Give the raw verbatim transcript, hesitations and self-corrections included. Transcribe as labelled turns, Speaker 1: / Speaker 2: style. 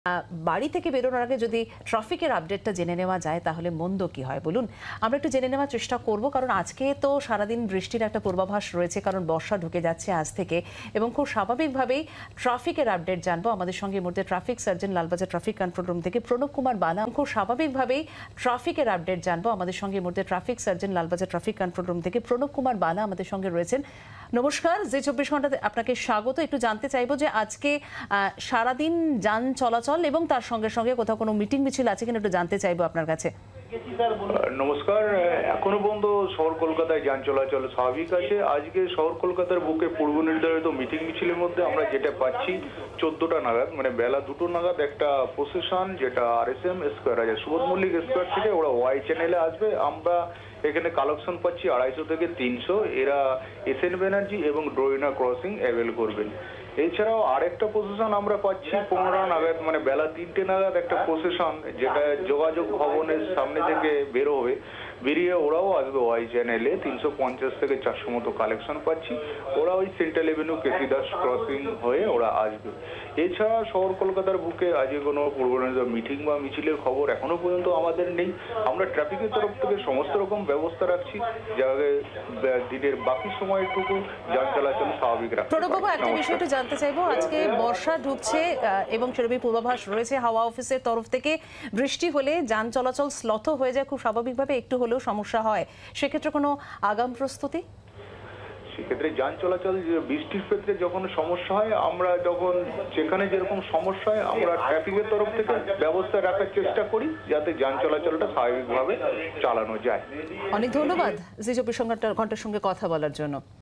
Speaker 1: আহ, বাড়ি থেকে বেরোনোর আগে যদি ট্রাফিকের আপডেটটা জেনে নেওয়া যায় তাহলে মন্দ কি হয় বলুন। আমরা একটু জেনে নেওয়ার চেষ্টা করব, কারণ আজকে তো সারাদিন বৃষ্টির একটা পূর্বাভাস রয়েছে, কারণ বর্ষা ঢুকে যাচ্ছে আজ থেকে এবং খুব স্বাভাবিকভাবেই ট্রাফিকের আপডেট জানবো। আমাদের সঙ্গে এই মুহূর্তে traffic sergeant Lalbazar traffic control room থেকে প্রণব কুমার বালা খুব স্বাভাবিকভাবেই ট্রাফিকের আপডেট জানবো। আমাদের সঙ্গে এই মুহূর্তে traffic sergeant Lalbazar traffic control room থেকে প্রণব কুমার বালা আমাদের সঙ্গে রয়েছেন। নমস্কার, জি চব্বিশ ঘন্টাতে আপনাকে স্বাগত। একটু জানতে চাইবো যে আজকে সারাদিন যান চলাচল এবং তার সঙ্গে সঙ্গে কোথাও কোনো মিটিং মিছিল আছে কিনা একটু জানতে চাইবো আপনার কাছে।
Speaker 2: নমস্কার। এখনো পর্যন্ত শহর কলকাতায় যান চলাচল স্বাভাবিক আছে। আজকে শহর কলকাতার বুকে পূর্ব নির্ধারিত মিটিং মিছিলের মধ্যে আমরা যেটা পাচ্ছি চোদ্দটা নাগাদ, মানে বেলা দুটো নাগাদ একটা প্রসেশন, যেটা আর এস এম স্কোয়ার আছে সুবোধ মল্লিক স্কোয়ার থেকে ওরা ওয়াই চ্যানেলে আসবে। আমরা এখানে কালেকশন পাচ্ছি আড়াইশো থেকে তিনশো। এরা এস এন ব্যানার্জি এবং ড্রোইনা ক্রসিং অ্যাভেল করবেন। এছাড়াও আরেকটা প্রসেশন আমরা পাচ্ছি পনেরো নাগাদ, মানে বেলা তিনটে নাগাদ একটা প্রসেশন, যেটা যোগাযোগ ভবনের সামনে থেকে বেরো হবে, বেরিয়ে ওরাও আসবে ওয়াই চ্যানেলে। তিনশো পঞ্চাশ থেকে চারশো মতো কালেকশন পাচ্ছি। ওরা ওই সেন্ট্রাল এভিনিউ কেসিদাস ক্রসিং হয়ে ওরা আসবে। এছাড়া শহর কলকাতার বুকে আজকে কোনো পূর্বনির্ধারিত মিটিং বা মিছিলের খবর এখনো পর্যন্ত আমাদের নেই। আমরা ট্রাফিকের তরফ থেকে সমস্ত রকম ব্যবস্থা রাখছি, যাতে দিনের বাকি সময়টুকু যান চলাচল স্বাভাবিক রাখতে পারি।
Speaker 1: প্রণববাবু, একটা বিষয় একটু জানতে চাইবো, আজকে বর্ষা ঢুকছে এবং সেরকম পূর্বাভাস রয়েছে হাওয়া অফিসের তরফ থেকে। বৃষ্টি হলে যান চলাচল স্লথ হয়ে যায়, খুব স্বাভাবিকভাবে একটু হলেও সমস্যা হয়, সেক্ষেত্রে কোনো আগাম প্রস্তুতি?
Speaker 2: সেক্ষেত্রে যান চলাচল বৃষ্টির ক্ষেত্রে যখন সমস্যা হয়, আমরা যখন যেখানে যেরকম সমস্যা হয় আমরা ট্রাফিকের তরফ থেকে ব্যবস্থা রাখার চেষ্টা করি, যাতে যান চলাচলটা স্বাভাবিকভাবে চালানো যায়।
Speaker 1: অনেক ধন্যবাদ জি চব্বিশ ঘন্টার সঙ্গে কথা বলার জন্য।